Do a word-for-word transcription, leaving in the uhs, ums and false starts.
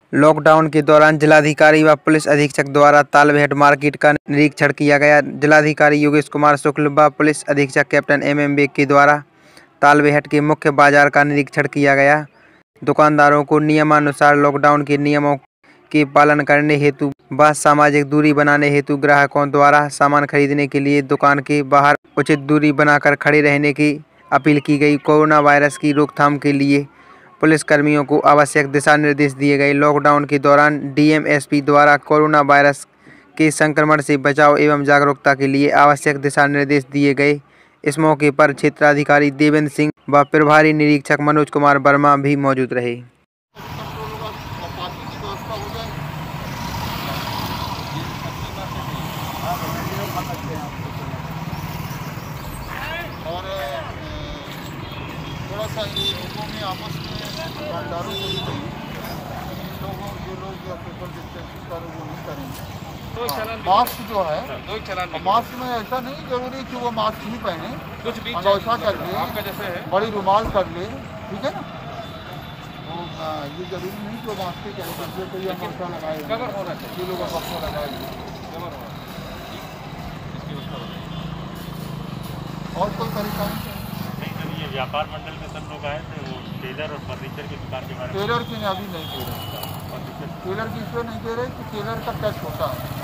Lockdown के दौरान जिलाधिकारी व पुलिस अधीक्षक द्वारा तालबेहट मार्केट का निरीक्षण किया गया। जिलाधिकारी योगेश कुमार शुक्ल व पुलिस अधीक्षक कैप्टन एम एम बेग के द्वारा तालबेहट के मुख्य बाजार का निरीक्षण किया गया। दुकानदारों को नियमानुसार लॉकडाउन के नियमों के पालन करने हेतु व सामाजिक दूरी बनाने हेतु ग्राहकों द्वारा सामान खरीदने के लिए दुकान के बाहर उचित दूरी बनाकर खड़े रहने की अपील की गई। कोरोना वायरस की रोकथाम के लिए पुलिस कर्मियों को आवश्यक दिशा निर्देश दिए गए। लॉकडाउन के दौरान डी एम एस पी द्वारा कोरोना वायरस के संक्रमण से बचाव एवं जागरूकता के लिए आवश्यक दिशा निर्देश दिए गए। इस मौके पर क्षेत्राधिकारी देवेंद्र सिंह व प्रभारी निरीक्षक मनोज कुमार वर्मा भी मौजूद रहे। और थोड़ा सा इन लोगों में आपस में दुकानदारों को भी चाहिए लोगों जो लोग सोशल डिस्टेंसिंग का वो नहीं करेंगे। मास्क जो है मास्क में ऐसा नहीं जरूरी कि वो मास्क ही पहने, कुछ भी ऐसा कर ले, बड़ी रुमाल कर ले, ठीक है ना। तो ये जरूरी नहीं कि वो मास्क ही करे, कोई अमरसा लगाए ये लोग अमरसा लगाए। और कोई परेशानी नहीं सर, ये व्यापार मंडल में सब लोग आए थे, वो टेलर और फर्नीचर की दुकान के बारे में। टेलर की अभी नहीं दे रहे, टेलर की इसलिए नहीं दे रहे कि टेलर का टच होता है।